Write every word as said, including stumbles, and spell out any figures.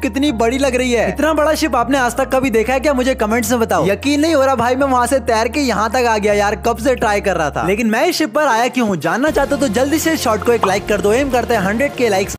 कितनी बड़ी लग रही है। इतना बड़ा शिप आपने आज तक कभी देखा है क्या? मुझे कमेंट्स में बताओ। यकीन नहीं हो रहा भाई, मैं वहाँ से तैर के यहाँ तक आ गया यार। कब से ट्राई कर रहा था, लेकिन मैं इस शिप पर आया क्यों हूँ? जानना चाहते हो तो जल्दी से शॉर्ट को एक लाइक कर दो। एम करते हैं हंड्रेड के लाइक्स।